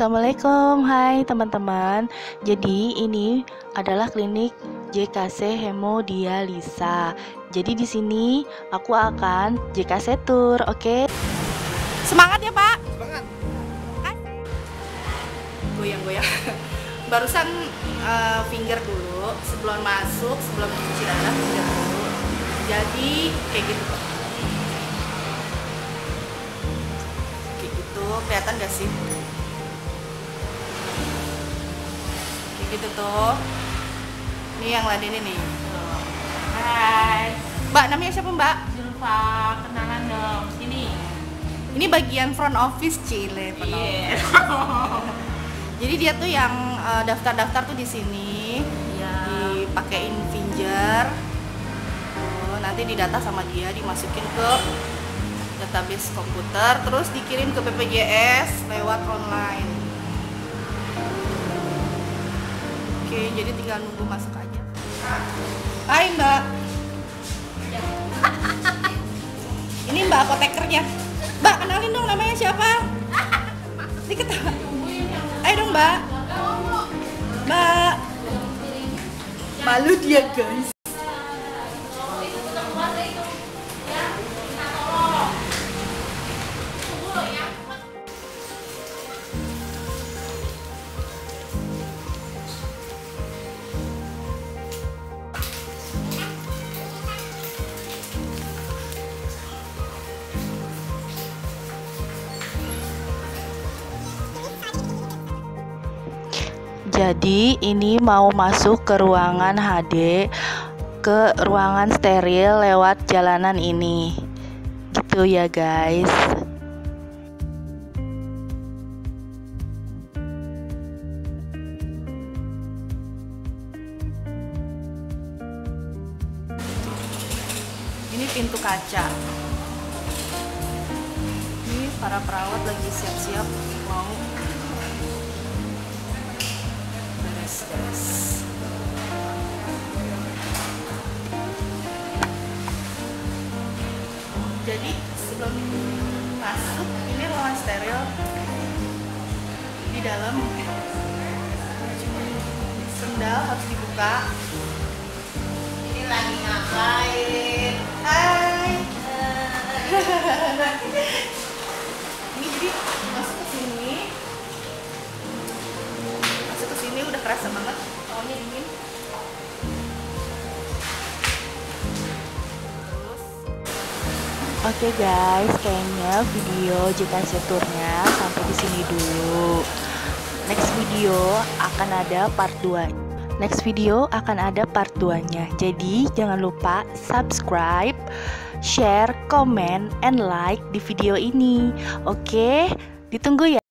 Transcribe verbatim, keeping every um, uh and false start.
Assalamualaikum, hai teman-teman. Jadi ini adalah klinik J K C Hemodialisa. Jadi di sini aku akan J K C tour, oke? Semangat ya Pak. Semangat. Goyang-goyang. Barusan uh, finger dulu sebelum masuk, sebelum cuci darah finger dulu. Jadi kayak gitu Pak. Kayak gitu, kelihatan gak sih? Gitu tuh. Ini yang ladenin nih. Hai, Mbak, namanya siapa Mbak? Zulfa, kenalan dong. Sini. Ini bagian front office Cile. Iya. Jadi dia tuh yang uh, daftar-daftar tuh di sini. Iya. Dipakein finger. Tuh, nanti didata sama dia, dimasukin ke database komputer, terus dikirim ke B P J S lewat online. Oke, jadi tinggal nunggu masuk aja. Hai Mbak. Ini Mbak apotekernya. Mbak, kenalin dong namanya siapa? Dikit. Ayo dong Mbak. Mbak. Malu dia guys. Jadi ini mau masuk ke ruangan H D, ke ruangan steril lewat jalanan ini. Gitu ya guys. Ini pintu kaca. Ini para perawat lagi siap-siap mau beres-beres. Jadi sebelum masuk ini ruangan steril. Di dalam sendal harus dibuka. Ini lagi ngapain? Hai. Ini jadi masuk ke sini. Masuk ke sini udah kerasa banget awalnya dingin. Terus Oke guys, kayaknya video J K C tournya sampai di sini dulu. Next video akan ada part dua. Next video akan ada part dua-nya. Jadi jangan lupa subscribe, share, comment, and like di video ini. Oke, ditunggu ya.